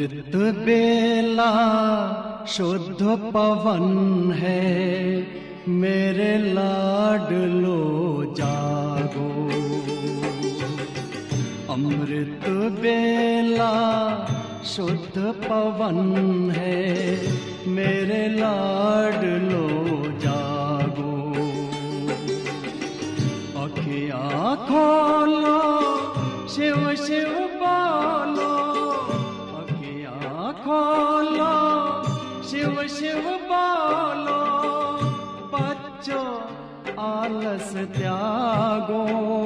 अमृत बेला शुद्ध पवन है, मेरे लाडलो जागो। अमृत बेला शुद्ध पवन है, मेरे लाडलो जागो। अखियाँ खोलो, शिव शिव बोलो, अखियाँ खोलो, शिव शिव बोलो। बच्चों आलस त्यागो,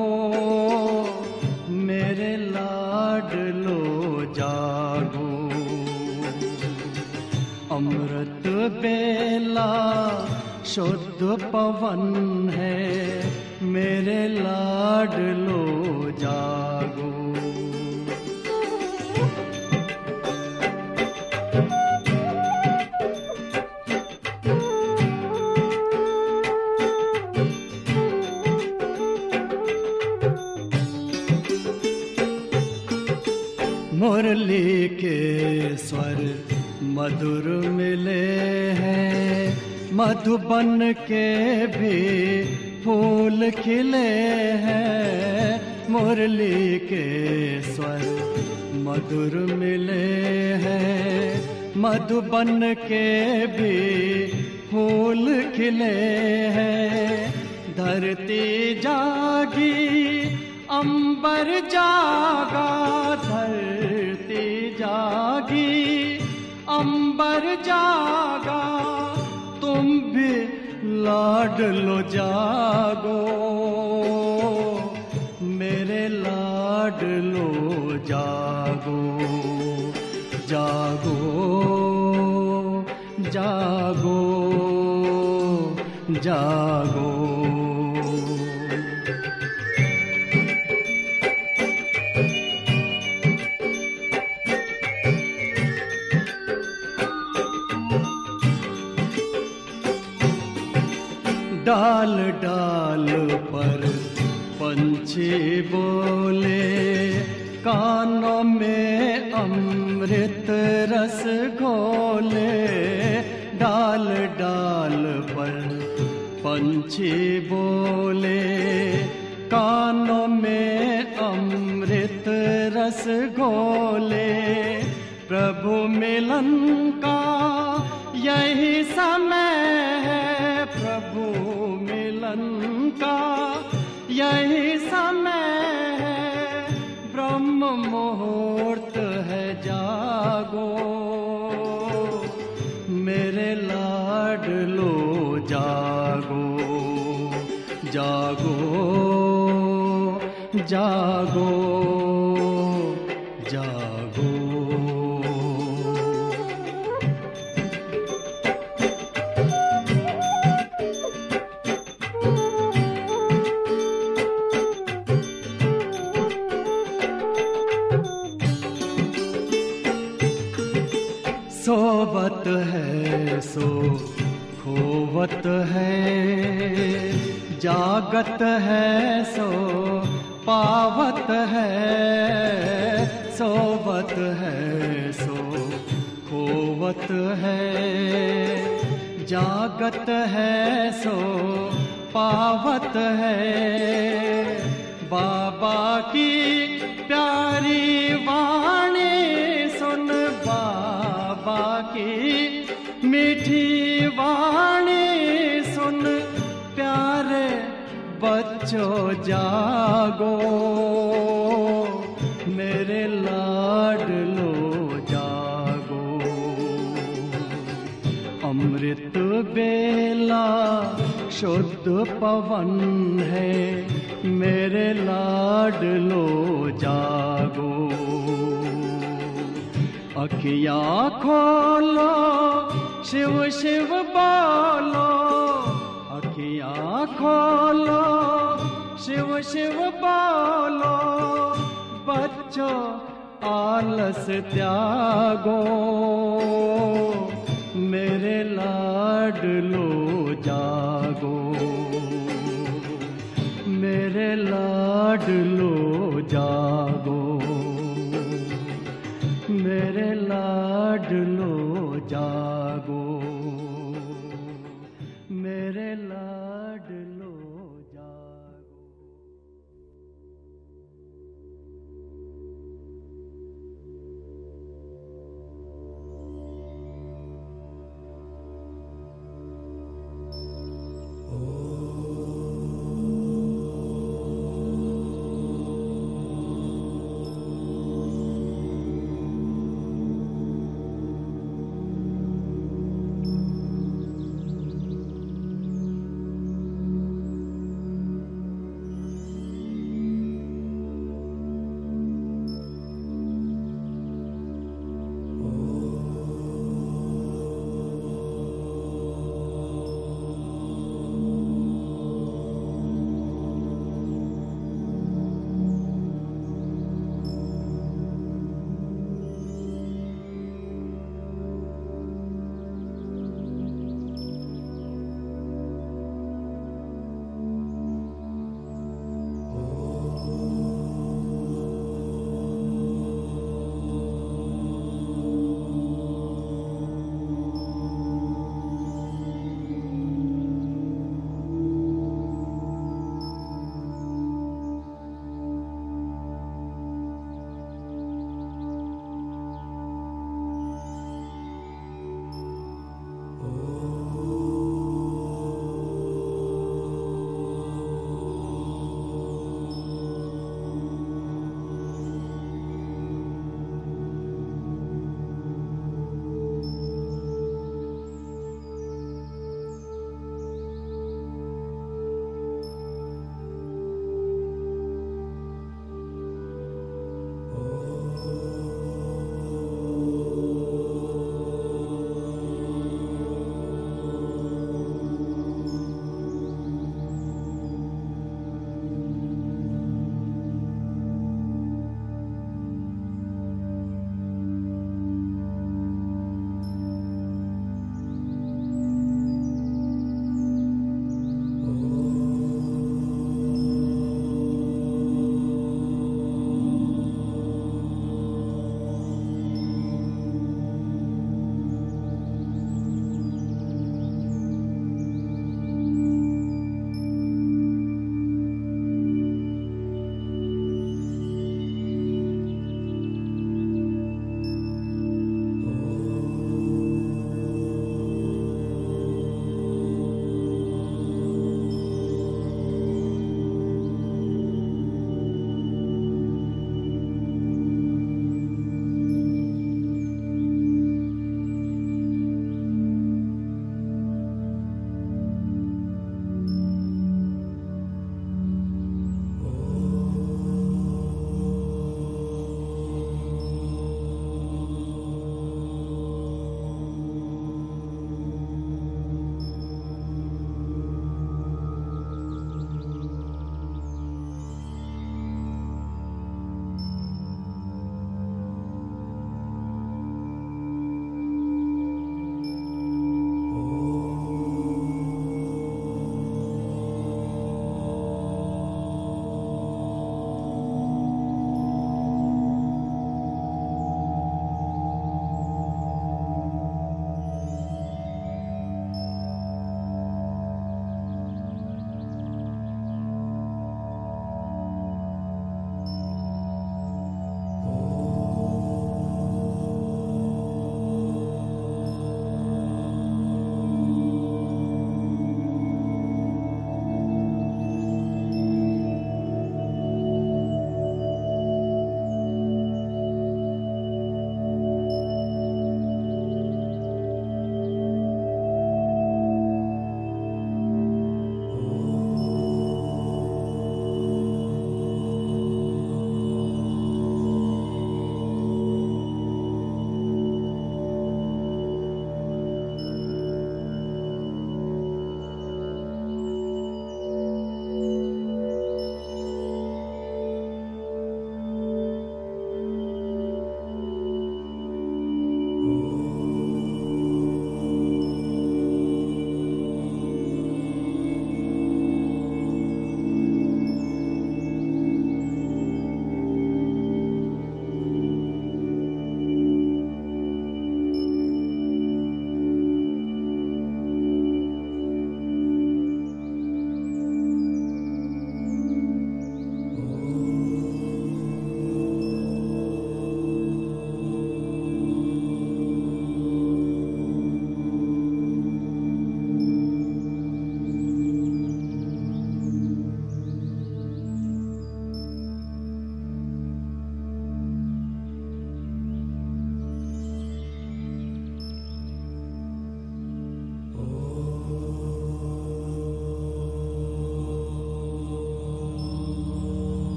मेरे लाडलो जागो। अमृत बेला शुद्ध पवन है, मेरे लाडलो जागो। मुरली के स्वर मधुर मिले हैं, मधुबन के भी फूल खिले हैं। मुरली के स्वर मधुर मिले हैं, मधुबन के भी फूल खिले हैं। धरती जागी, अंबर जागा, धरती जागी, अंबर जागा। तुम भी लाडलो जागो, मेरे लाडलो जागो। जागो जागो जागो। डाल डाल पर पंछी बोले, कानों में अमृत रस घोले। डाल डाल पर पंछी बोले, कानों में अमृत रस घोले। प्रभु मिलन का यही समय है, प्रभु मिलन का यही समय है। ब्रह्म मुहूर्त है, जागो, मेरे लाडलो जागो। जागो जागो जागो। सोवत है सो खोवत है, जागत है सो पावत है। सोवत है सो खोवत है, जागत है सो पावत है। बाबा की प्यारी वाणी सुन, बाबा की मीठी वाणी सुन। प्यारे बच्चों जागो, मेरे लाडलो जागो। अमृत बेला शुद्ध पवन है, मेरे लाडलो जागो। अखियाँ खोलो, शिव शिव बोलो, अखियाँ खोलो, शिव शिव बोलो। बच्चों आलस त्यागो, मेरे लाडलो जागो। मेरे लाडलो जागो, मेरे लाडलो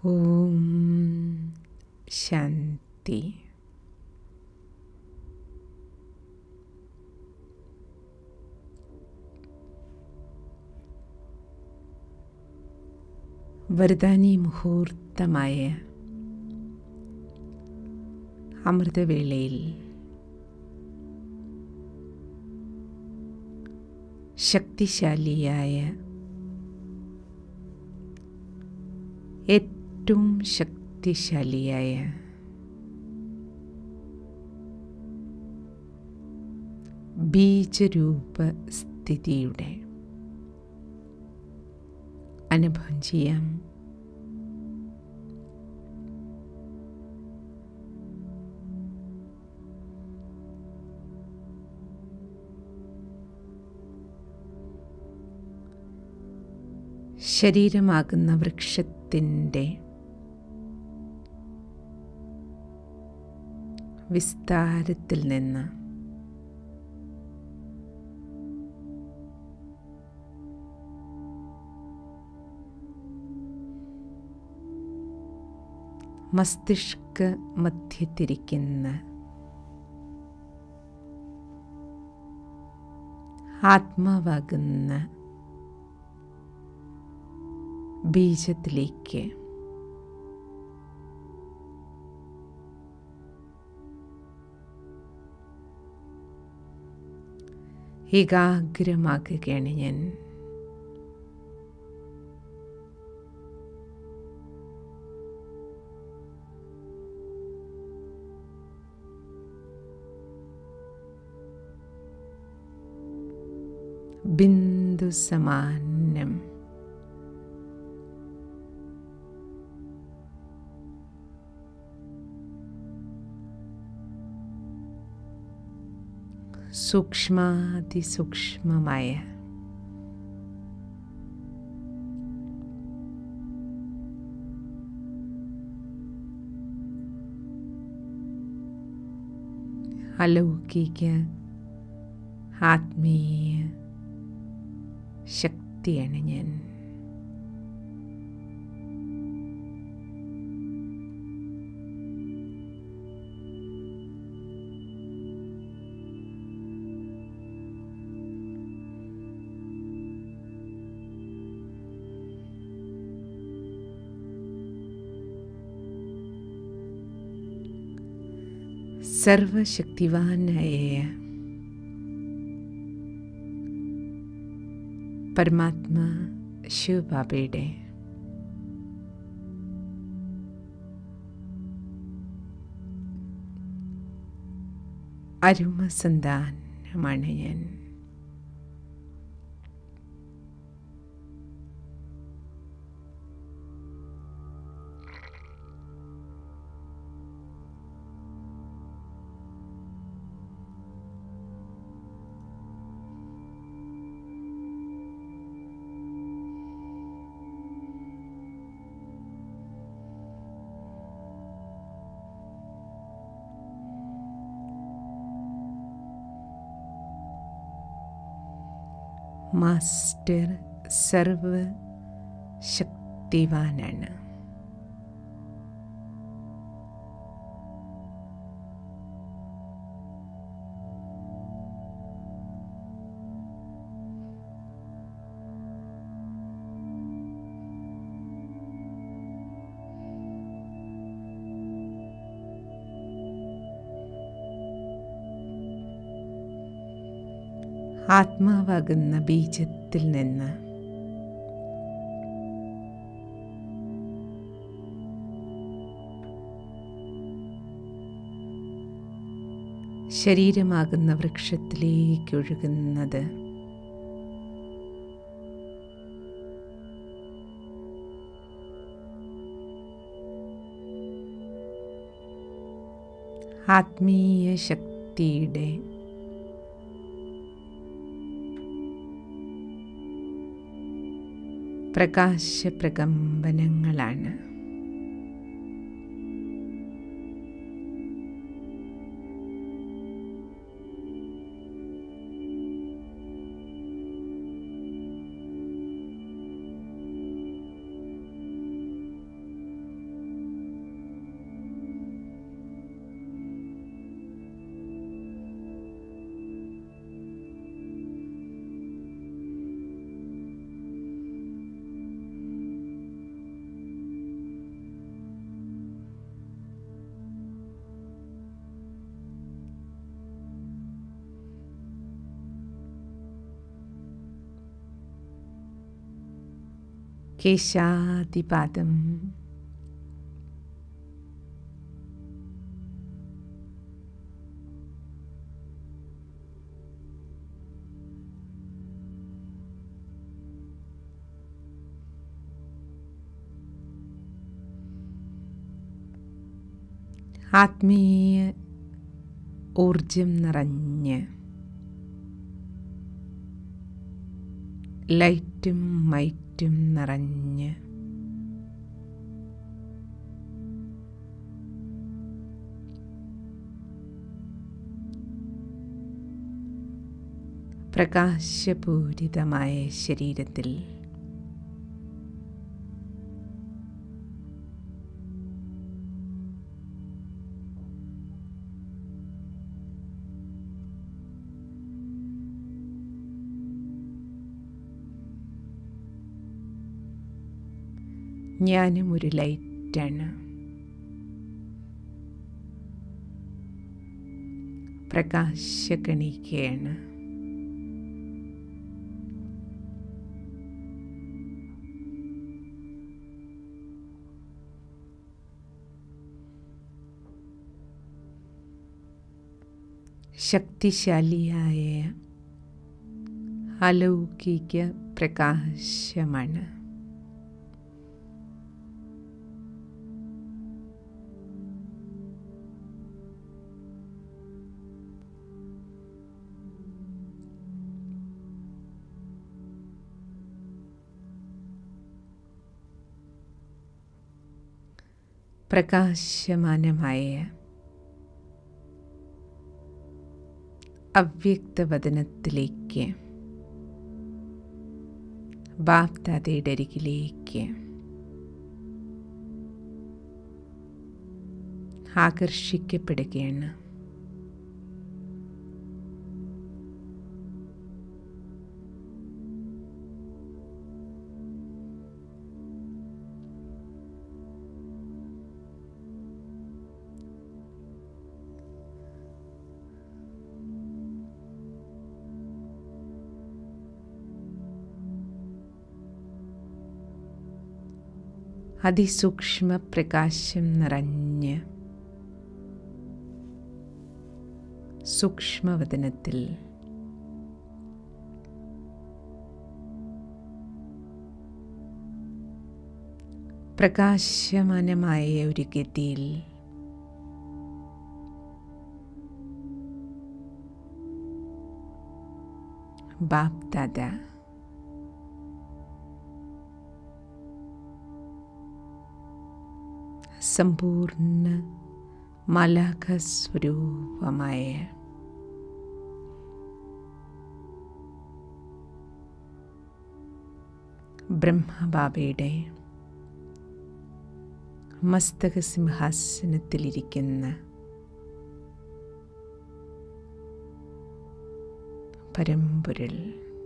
ഓം ശാന്തി. വരദാനി മുഹൂർത്തമായ അമൃതവേളയിൽ ശക്തിശാലിയായ, ഏറ്റവും ശക്തിശാലിയായ ബീജരൂപ സ്ഥിതിയുടെ അനുഭവം ചെയ്യാം. ശരീരമാകുന്ന വൃക്ഷത്തിൻ്റെ വിസ്താരത്തിൽ നിന്ന് മസ്തിഷ്ക മധ്യത്തിരിക്കുന്ന ആത്മാവാകുന്ന ബീജത്തിലേക്ക് ഏകാഗ്രമാക്കുകയാണ് ഞാൻ. ബിന്ദു സമാനം സൂക്ഷ്മാതിസൂക്ഷ്മമായ അലൗകിക ആത്മീയ ശക്തിയാണ് ഞാൻ. സർവശക്തിവാനായ പരമാത്മാ ശിവബാബയുടെ അരുമസന്താനമാണ് ഞാൻ. മാസ്റ്റർ സർവശക്തിവാനാണ്. ആത്മാവാകുന്ന ബീജത്തിൽ നിന്ന് ശരീരമാകുന്ന വൃക്ഷത്തിലേക്ക് ഒഴുകുന്നത് ആത്മീയ ശക്തിയുടെ പ്രകാശപ്രകമ്പനങ്ങളാണ്. കേശാദിപാദം, ആത്മീയ ഊർജം നിറഞ്ഞ് ലൈറ്റും മൈറ്റും നിറഞ്ഞ് പ്രകാശപൂരിതമായ ശരീരത്തിൽ ഞാനും ഒരു ലൈറ്റാണ്. പ്രകാശകണികയാണ്. ശക്തിശാലിയായ അലൗകിക പ്രകാശമാണ്. പ്രകാശമാനമായ അവ്യക്തവദനത്തിലേക്ക്, ബാപ്ദാദയുടെ അരികിലേക്ക് ആകർഷിക്കപ്പെടുകയാണ്. അതിസൂക്ഷ്മ പ്രകാശം നിറഞ്ഞ് സൂക്ഷ്മവദനത്തിൽ പ്രകാശമാനമായ ഒരു ഗതിയിൽ ബാപ്ദാദ സമ്പൂർണ്ണ മാലാഖസ്വരൂപമായ ബ്രഹ്മബാബയുടെ മസ്തക സിംഹാസനത്തിലിരിക്കുന്ന പരമ്പൊരുൾ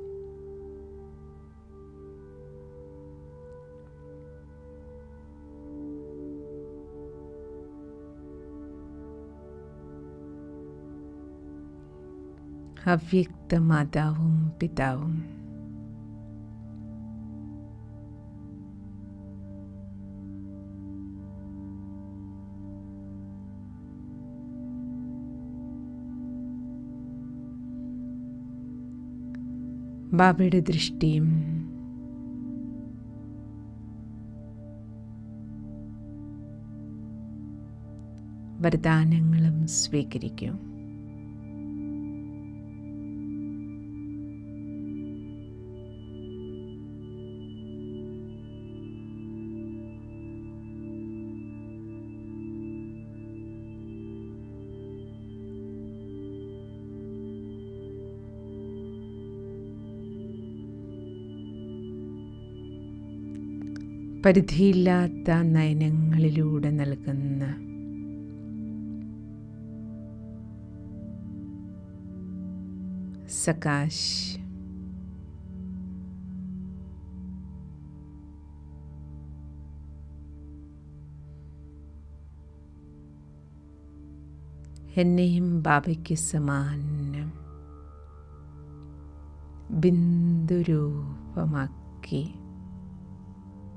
അവ്യക്ത മാതാവും പിതാവും ബാബയുടെ ദൃഷ്ടിയും വരദാനങ്ങളും സ്വീകരിക്കും. പരിധിയില്ലാത്ത നയനങ്ങളിലൂടെ നൽകുന്ന സകാശ് എന്നെയും ബാബയ്ക്ക് സമാനം ബിന്ദുരൂപമാക്കി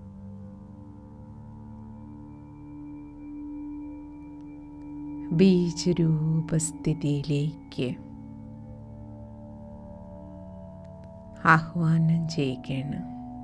ബീജരൂപസ്ഥിതിയിലേക്ക് ആഹ്വാനം ചെയ്യുകയാണ്.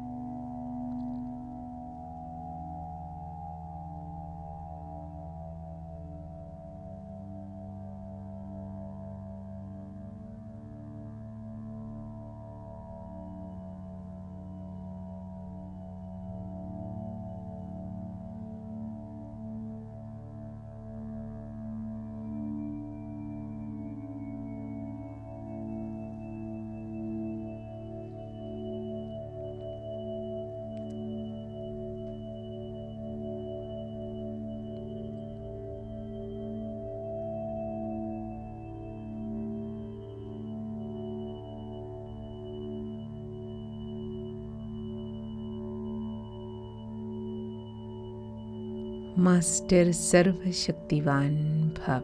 മാസ്റ്റർ സർവശക്തിവാൻ ഭവ.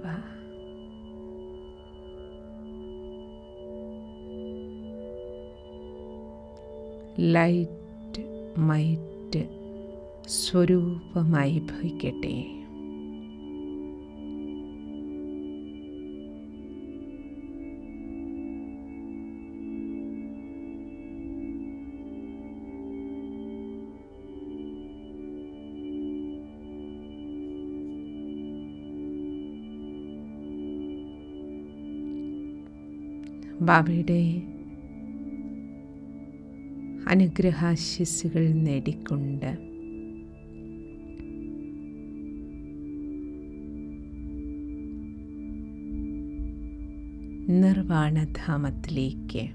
ലൈറ്റ് മൈറ്റ് സ്വരൂപമായി ഭവിക്കട്ടെ. ബാബയുടെ അനുഗ്രഹാശിസ്സുകൾ നേടിക്കൊണ്ട് നിർവാണധാമത്തിലേക്ക്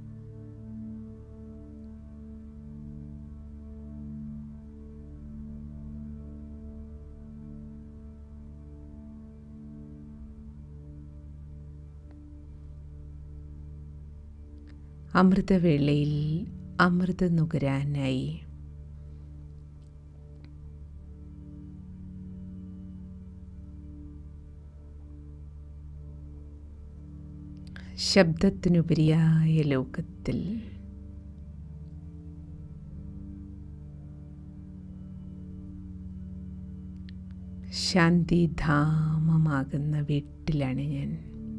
അമൃതവേളയിൽ അമൃത നുകരാനായി ശബ്ദത്തിനുപരിയായ ലോകത്തിൽ ശാന്തിധാമമാകുന്ന വീട്ടിലാണ് ഞാൻ.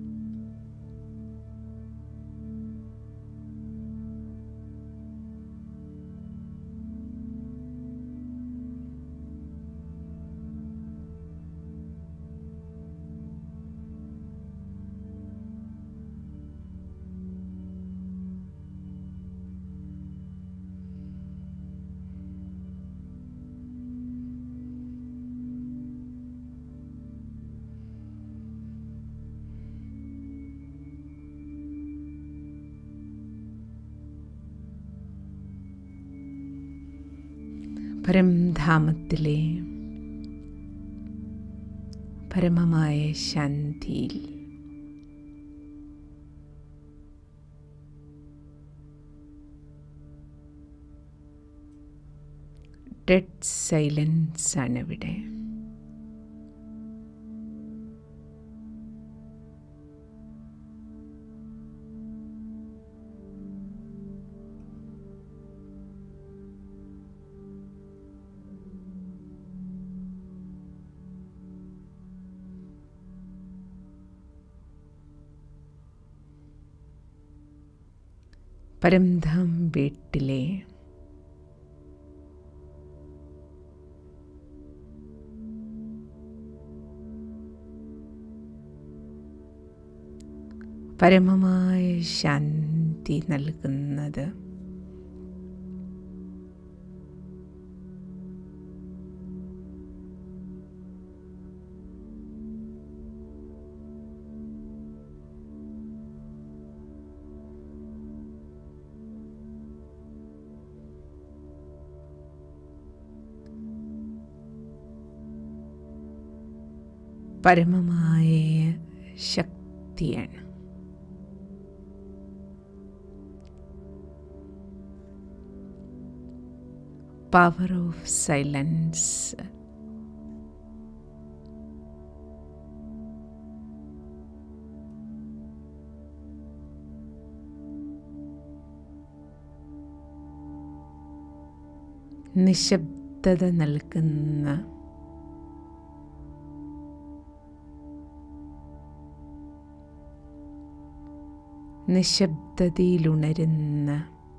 പരംധാമത്തിലെ പരമമായ ശാന്തിയിൽ ഡെഡ് സൈലൻസ് ആണ് ഇവിടെ. പരംധാം വീട്ടിലെ പരമമായ ശാന്തി നൽകുന്നത് പരമമായ ശക്തിയാണ്. Power of silence. നിശബ്ദത നൽകുന്ന നിശബ്ദതയിലുണരുന്ന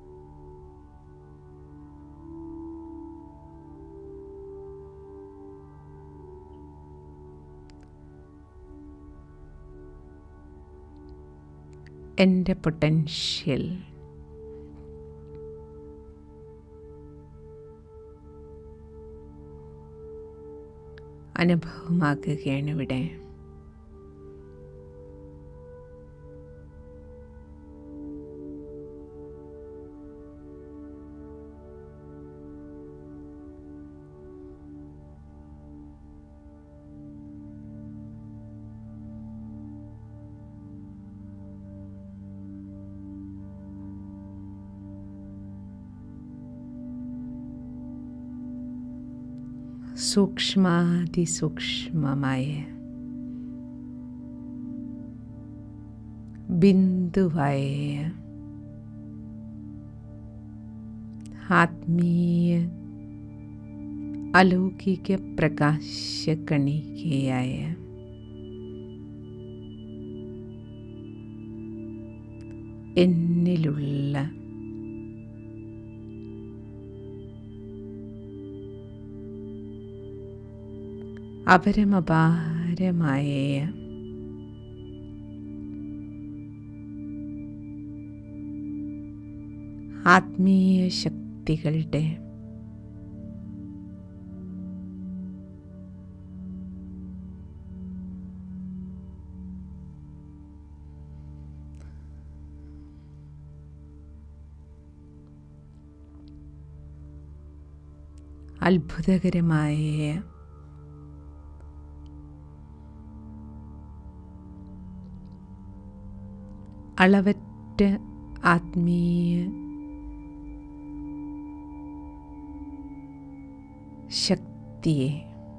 എൻ്റെ പൊട്ടൻഷ്യൽ അനുഭവമാകുകയാണ് ഇവിടെ. സൂക്ഷ്മാതിസൂക്ഷ്മമായ ബിന്ദുവായ ആത്മീയ അലൗകിക പ്രകാശകണികയായ എന്നിലുള്ള അപരമപാരമായ ആത്മീയ ശക്തികളുടെ അത്ഭുതകരമായ അളവറ്റ ആത്മീയ ശക്തിയെ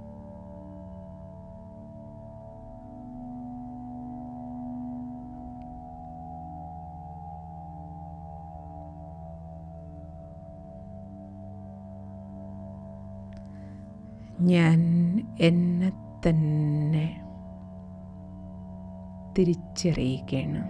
ഞാൻ എന്നെ തന്നെ തിരിച്ചറിയുകയാണ്.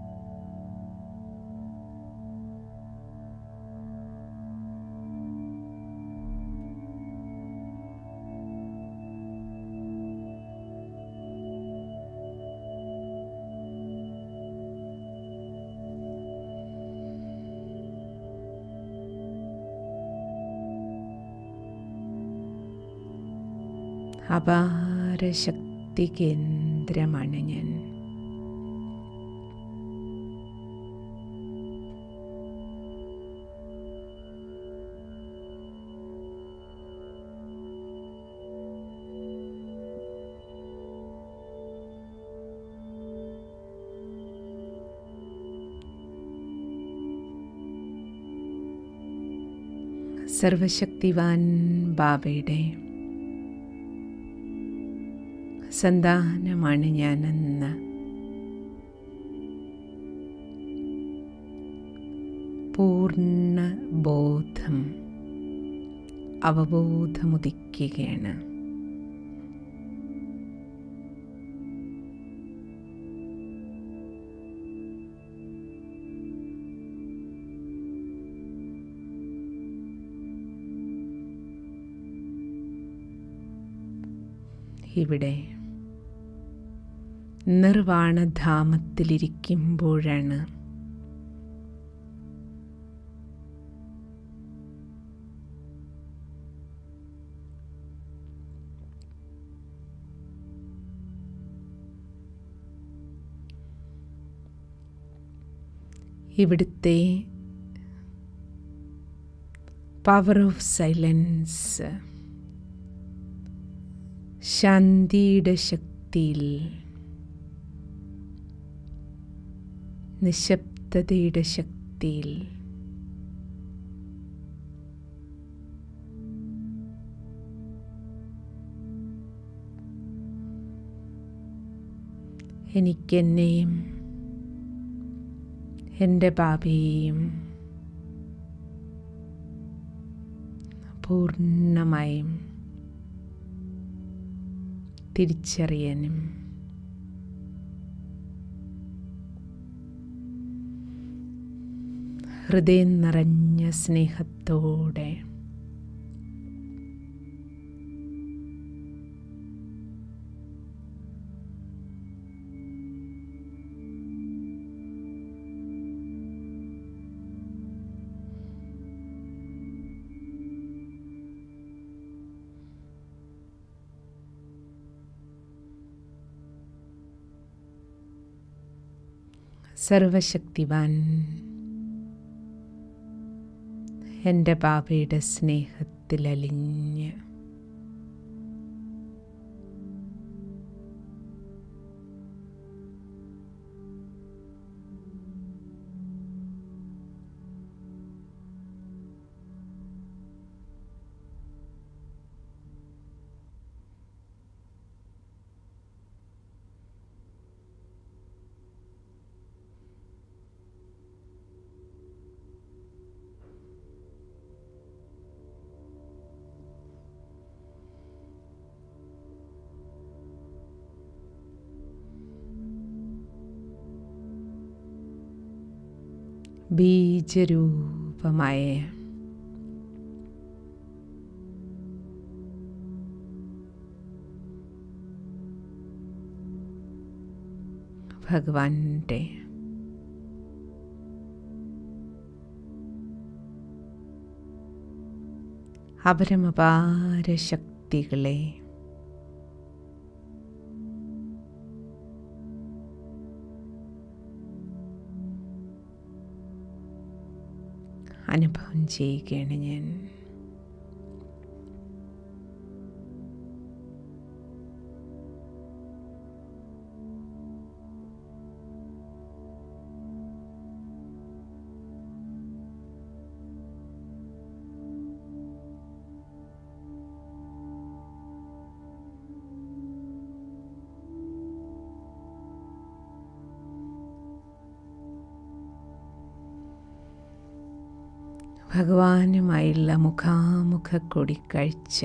അപാര ശക്തി കേന്ദ്രമാണ് ഞാൻ. സർവശക്തിവാൻ ബാബയുടെ സന്താനമാണ് ഞാനെന്ന പൂർണ്ണ ബോധം അവബോധമുദിക്കുകയാണ്. ഇവിടെ നിർവാണധാമത്തിലിരിക്കുമ്പോഴാണ് ഇവിടുത്തെ പവർ ഓഫ് സൈലൻസ് ശാന്തിയുടെ ശക്തിയിൽ, നിശബ്ദതയുടെ ശക്തിയിൽ എനിക്കെന്നെയും എൻ്റെ ബാബയെയും പൂർണ്ണമായും തിരിച്ചറിയാനും ഹൃദയം നിറഞ്ഞ സ്നേഹത്തോടെ സർവശക്തിവാൻ എൻ്റെ ബാബയുടെ സ്നേഹത്തിലലിഞ്ഞ് ബീജരൂപമായ ഭഗവാന്റെ അപരമപാര ശക്തികളെ അനുഭവം ചെയ്യുകയാണ് ഞാൻ. ഭഗവാനുമായുള്ള മുഖാമുഖ കൂടിക്കാഴ്ച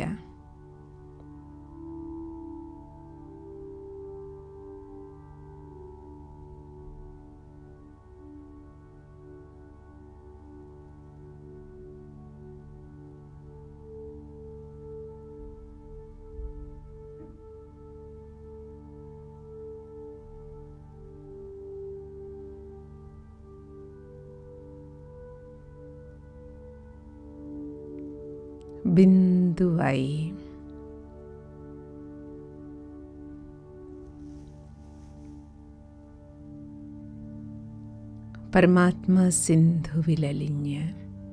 ബിന്ദുവായി പരമാത്മാ സിന്ധുവിലലിഞ്ഞ്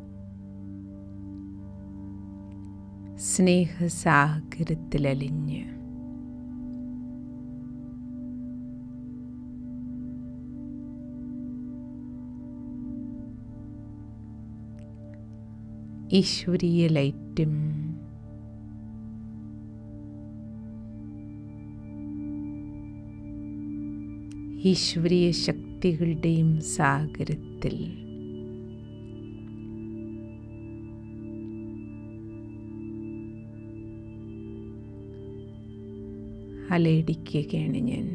സ്നേഹസാഗരത്തിലലിഞ്ഞ് ഈശ്വരീയ ലൈറ്റും ഈശ്വരീയ ശക്തികളുടെയും സാഗരത്തിൽ അലയടിക്കുകയാണ് ഞാൻ.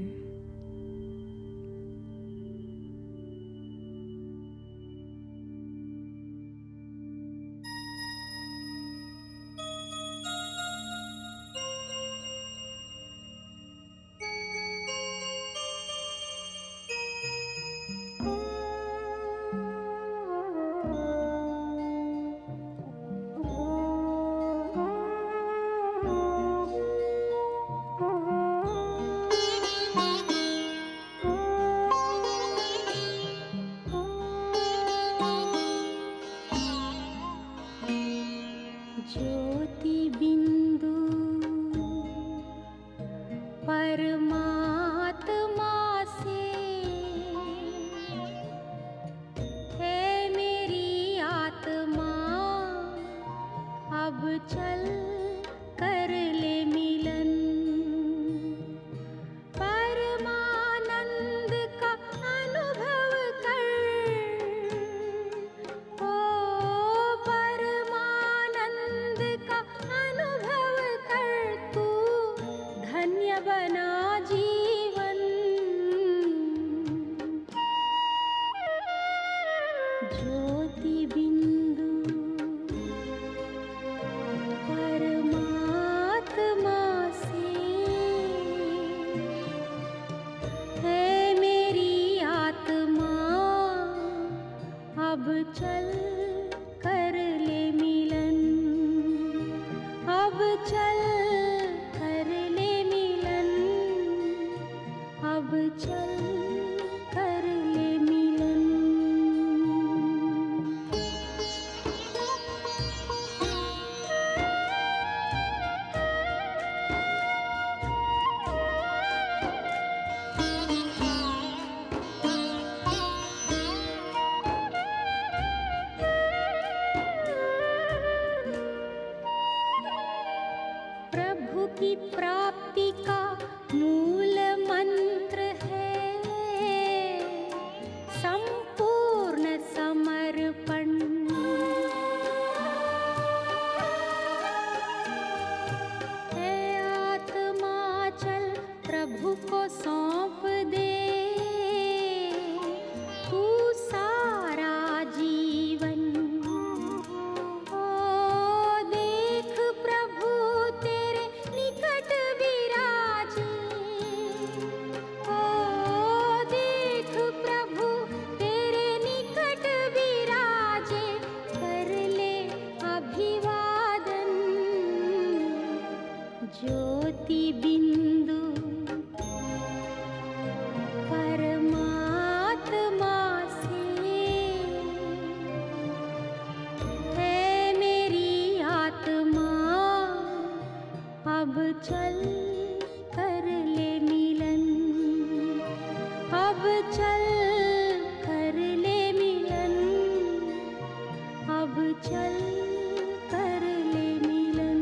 ज्योति प्रभु को सौंप दे तू सारा जीवन। ओ देख प्रभु तेरे निकट विराजे, ओ देख प्रभु तेरे निकट विराजे, कर ले अभिवादन। ज्योति बिंदु परमात्मा से है मेरी आत्मा, अब चल कर ले मिलन, अब चल कर ले मिलन, अब चल कर ले मिलन।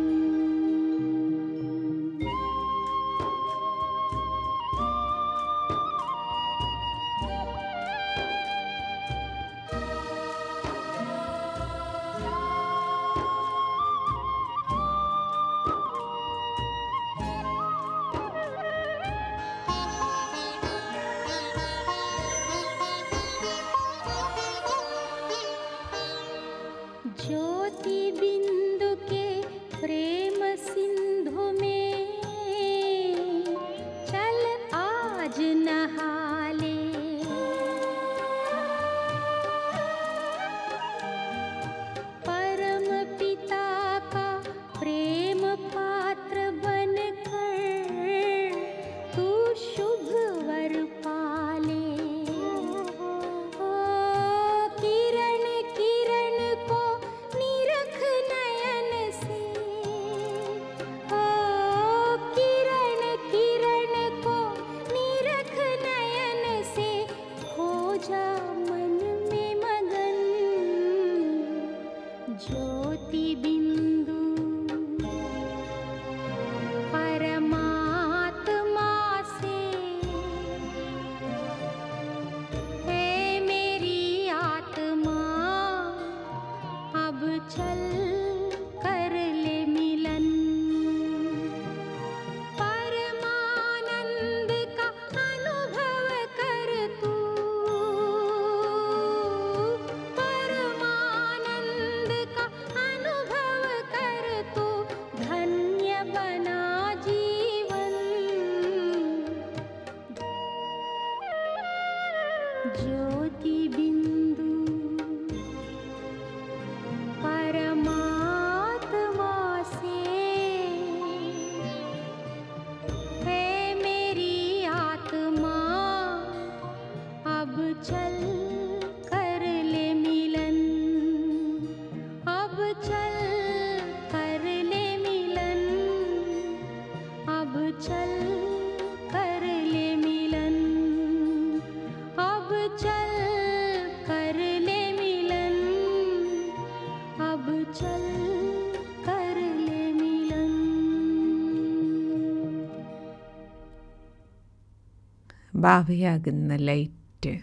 ज्योति बिंदु के प्रेम सिंधु में चल आज नहा ले। परम पिता का प्रेम पात्र बनकर तू शुभ वर पाले। ओ किरण किरण को निरख नयन से, ओ किरण किरण को निरख नयन से, हो जा मन में मगन। ज्योति बिंदु परमात्मा से है मेरी आत्मा, अब चल कर ले मिलन। परमानंद का अनुभव कर तू, परमानंद का अनुभव कर तू, धन्य बना जीवन। ज्योति बिंदु परमात्मा से है मेरी आत्मा, अब चल कर ले मिलन, अब चल कर ले मिलन, अब चल कर ले मिलन, अब चल कर ले मिलन, अब चल कर ले मिलन। ഭാവിയാകുന്ന ലൈറ്റ്.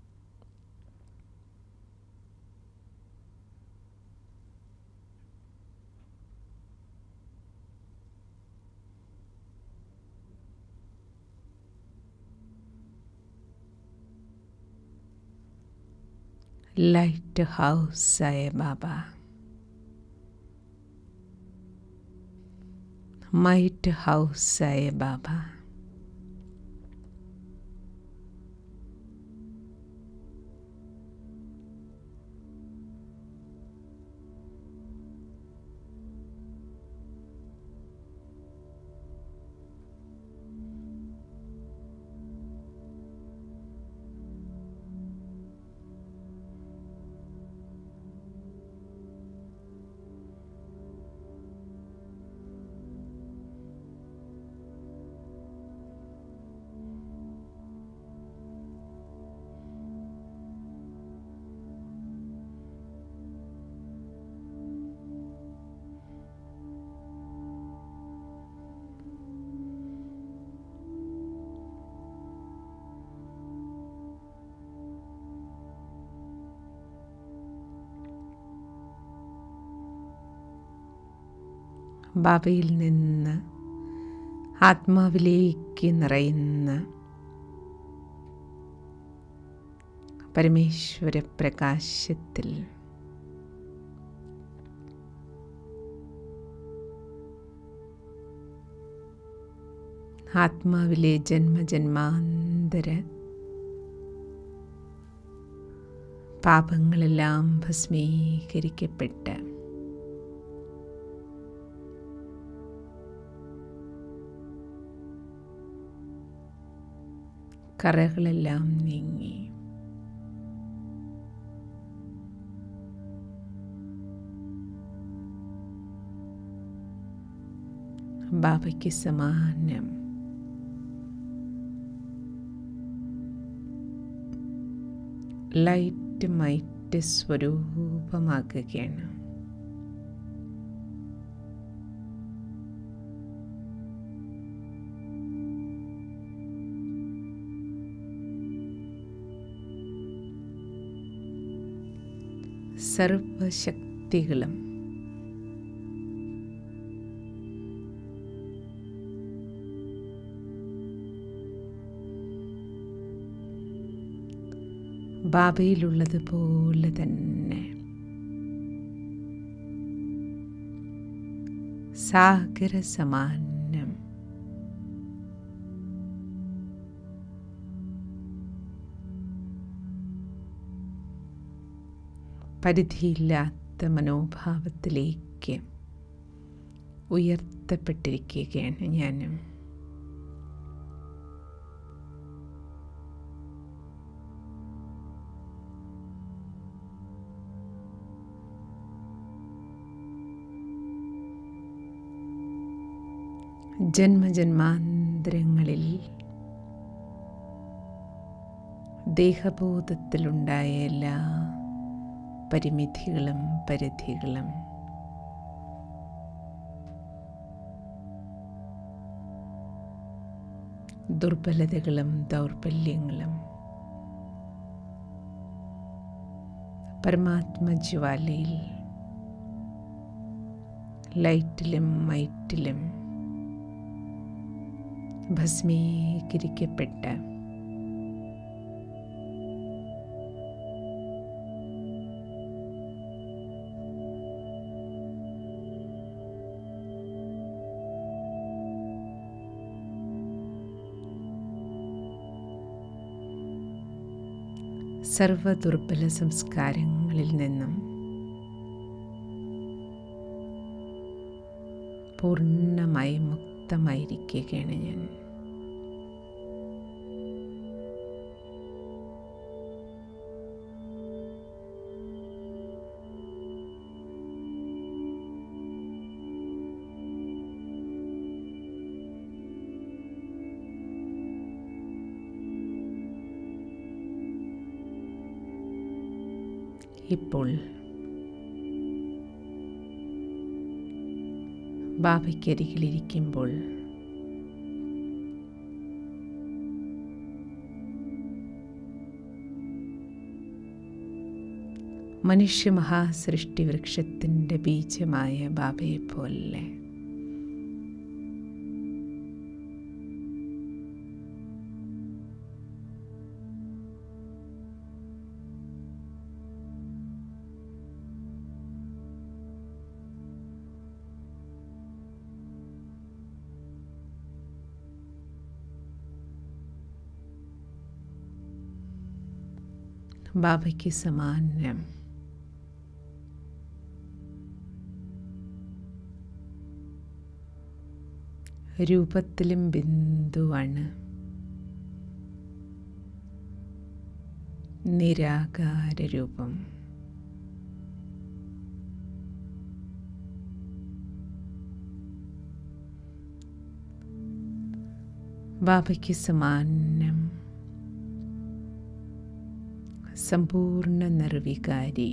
ലൈറ്റ് ഹൗസായ ബാബ, മൈറ്റ് ഹൗസായ ബാബ, ബാബയിൽ നിന്ന് ആത്മാവിലേക്ക് നിറയുന്ന പരമേശ്വര പ്രകാശത്തിൽ ആത്മാവിലെ ജന്മജന്മാന്തര പാപങ്ങളെല്ലാം ഭസ്മീകരിക്കപ്പെട്ട് കറകളെല്ലാം നീങ്ങി ബാബയ്ക്ക് സമാനം ലൈറ്റ് മൈറ്റ് സ്വരൂപമാകുകയാണ്. സർവശക്തികളും ബാബയിലുള്ളതുപോലെ തന്നെ സാഗര സമാനം പരിധിയില്ലാത്ത മനോഭാവത്തിലേക്ക് ഉയർത്തപ്പെട്ടിരിക്കുകയാണ് ഞാനും. ജന്മജന്മാന്തരങ്ങളിൽ ദേഹബോധത്തിലുണ്ടായ എല്ലാ പരിമിതികളും പരിധികളും ദുർബലതകളും ദൗർബല്യങ്ങളും പരമാത്മജ്വാലയിൽ ലൈറ്റിലും മൈറ്റിലും ഭസ്മീകരിക്കപ്പെട്ട സർവദുർബല സംസ്കാരങ്ങളിൽ നിന്നും പൂർണ്ണമായി മുക്തമായിരിക്കുകയാണ് ഞാൻ. ഇപ്പോൾ ബാബയ്ക്കരികിലിരിക്കുമ്പോൾ മനുഷ്യ മഹാസൃഷ്ടി വൃക്ഷത്തിൻ്റെ ബീജമായ ബാബയെപ്പോലെ ബാബയ്ക്ക് സമാനം രൂപത്തിലും ബിന്ദുവാണ്. നിരാകാര രൂപം. ബാബയ്ക്ക് സമാനം സമ്പൂർണ്ണ നിർവികാരി.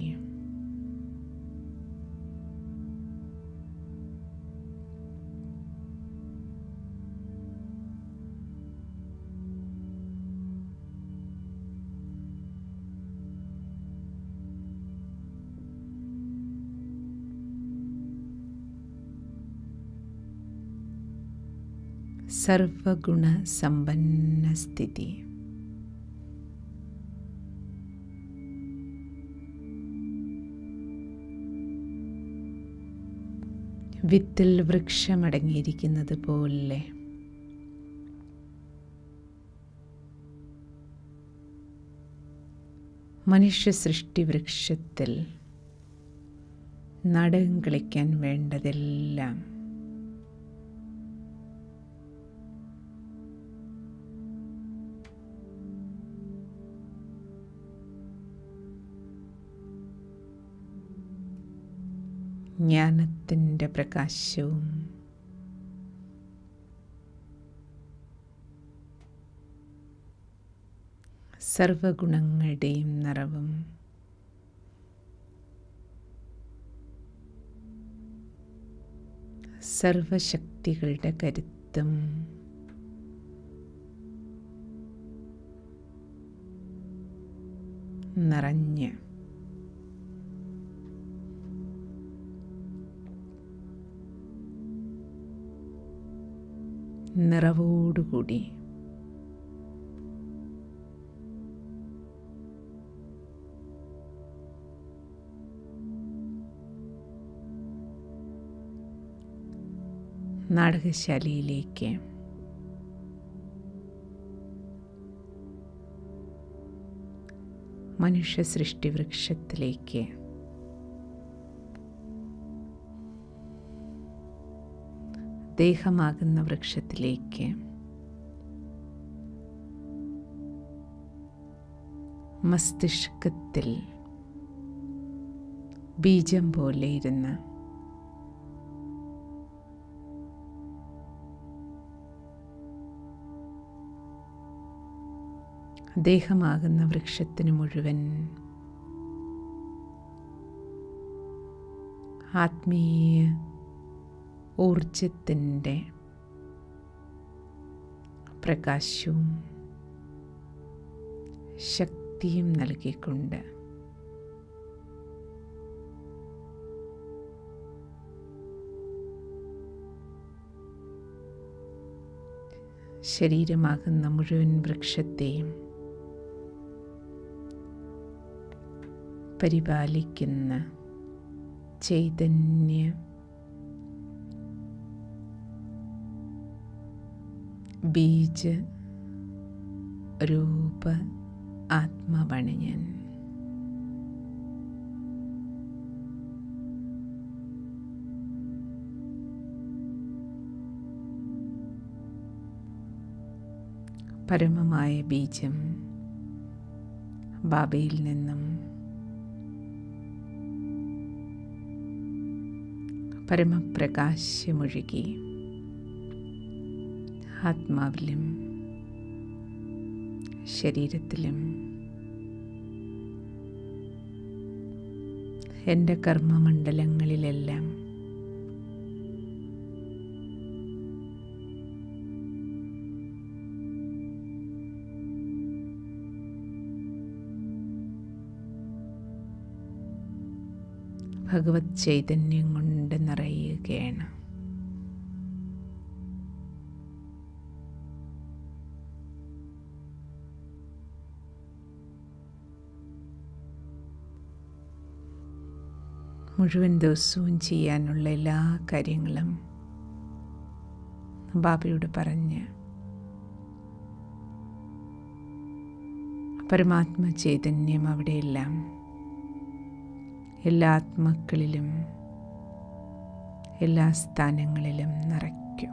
സർവഗുണ സമ്പന്ന സ്ഥിതി. വിത്തിൽ വൃക്ഷമടങ്ങിയിരിക്കുന്നത് പോലെ മനുഷ്യ സൃഷ്ടി വൃക്ഷത്തിൽ നാടകം കളിക്കാൻ വേണ്ടതെല്ലാം ജ്ഞാനത്തിൻ്റെ പ്രകാശവും സർവഗുണങ്ങളുടെയും നിറവും സർവശക്തികളുടെ കരുത്തും നിറഞ്ഞ് നിറവോടുകൂടി നാടകശാലയിലേക്ക് മനുഷ്യ സൃഷ്ടി വൃക്ഷത്തിലേക്ക് ദേഹമാകുന്ന വൃക്ഷത്തിലേക്ക് മസ്തിഷ്കത്തിൽ ബീജം പോലെ ഇരുന്ന് ദേഹമാകുന്ന വൃക്ഷത്തിന് മുഴുവൻ ആത്മീയ ഊർജത്തിൻ്റെ പ്രകാശവും ശക്തിയും നൽകിക്കൊണ്ട് ശരീരമാകുന്ന മുഴുവൻ വൃക്ഷത്തെയും പരിപാലിക്കുന്ന ചൈതന്യ ബീജ രൂപ ആത്മാവാണ് ഞാൻ. പരമമായ ബീജം ബാബയിൽ നിന്നും പരമപ്രകാശമൊഴുകി ആത്മാവിലും ശരീരത്തിലും എൻ്റെ കർമ്മമണ്ഡലങ്ങളിലെല്ലാം ഭഗവത് ചൈതന്യം കൊണ്ട് നിറയുകയാണ്. മുഴുവൻ ദിവസവും ചെയ്യാനുള്ള എല്ലാ കാര്യങ്ങളും ബാബയോട് പറഞ്ഞ് പരമാത്മ ചൈതന്യം അവിടെയെല്ലാം എല്ലാ ആത്മാക്കളിലും എല്ലാ സ്ഥാനങ്ങളിലും നിറയ്ക്കും.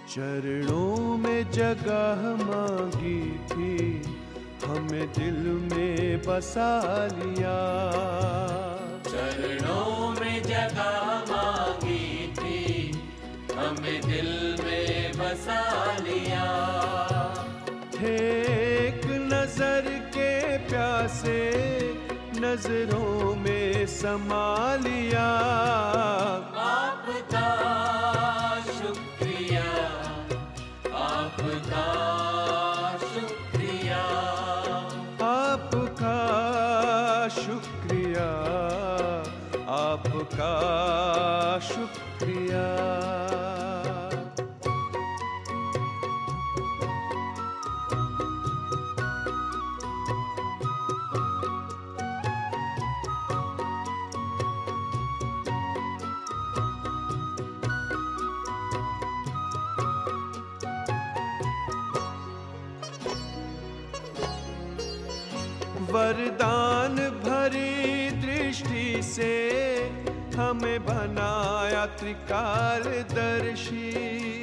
चरणों में जगह मांगी थी, हमें दिल में बसा लिया। चरणों में जगह मांगी थी, हमें दिल में बसा लिया। थे एक नजर के प्यासे, नजरों में समा लिया। आपका शुक्रिया, आपका शुक्रिया, आपका शुक्रिया, आपका शुक्रिया। वरदान भरी दृष्टि से हमें बनाया त्रिकालदर्शी।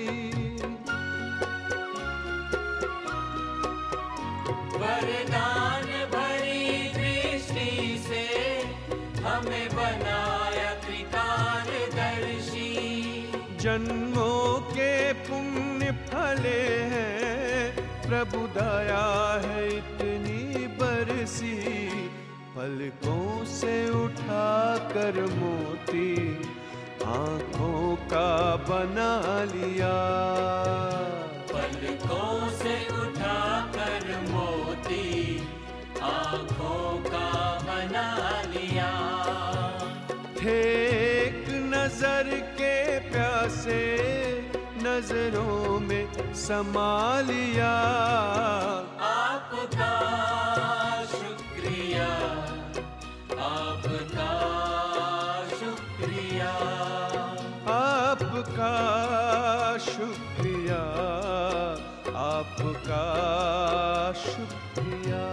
वरदान भरी दृष्टि से हमें बनाया त्रिकालदर्शी। जन्मों के पुण्य फले हैं, प्रभु दया है इतनी बरसी। पलकों से उठा कर मोती आंखों का बना लिया। पलकों से उठा कर मोती आंखों का बना लिया। थे एक नजर के प्यासे, नजरों में समा लिया। आपका शुक्रिया, आपका शुक्रिया, आपका शुक्रिया, आपका शुक्रिया।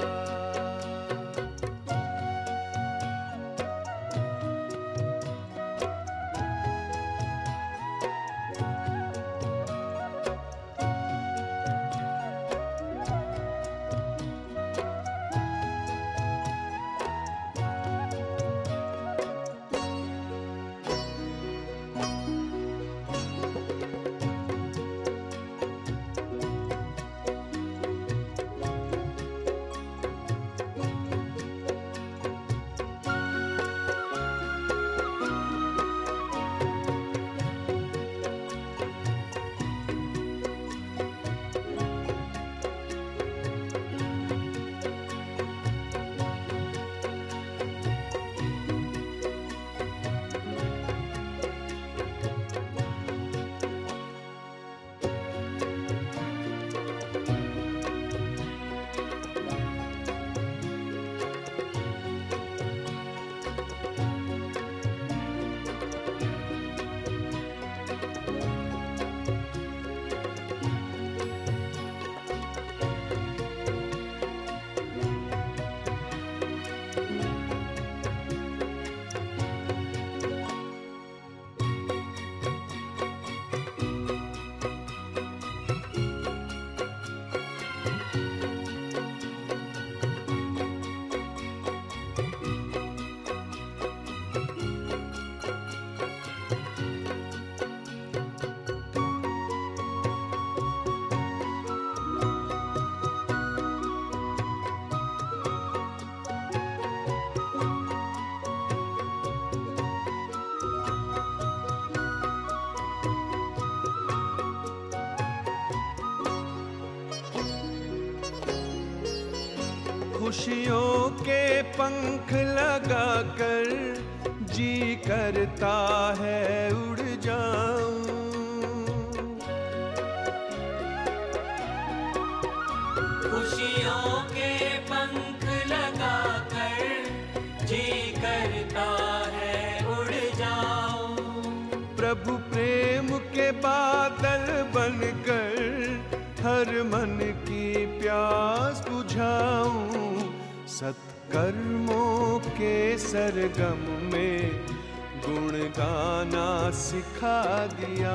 खुशियों के पंख लगाकर जी करता है उड़ जाऊं। खुशियों के पंख लगाकर जी करता है उड़ जाऊं। प्रभु प्रेम के बादल बनकर हर मन की प्यास बुझाऊं। सत्कर्मों के सरगम में गुण गाना सिखा दिया।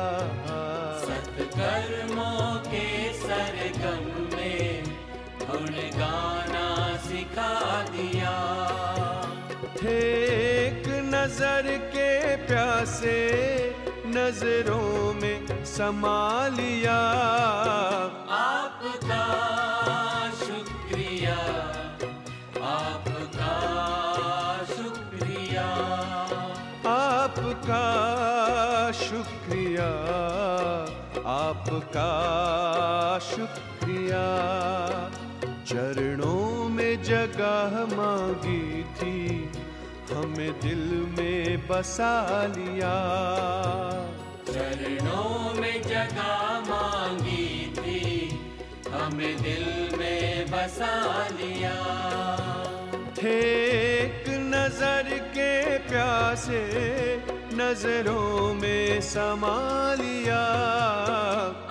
सत्कर्मों के सरगम में गुण गाना सिखा दिया। थे एक नजर के प्यासे नजरों में समा लिया। आपका शुक्रिया, आपका शुक्रिया, आपका शुक्रिया, आपका शुक्रिया। चरणों में जगह मांगी थी, हमें दिल में बसा लिया। चरणों में जगह मांगी थी, हमें दिल में बसा लिया। थे एक नजर के प्यासे नजरों में समा लिया।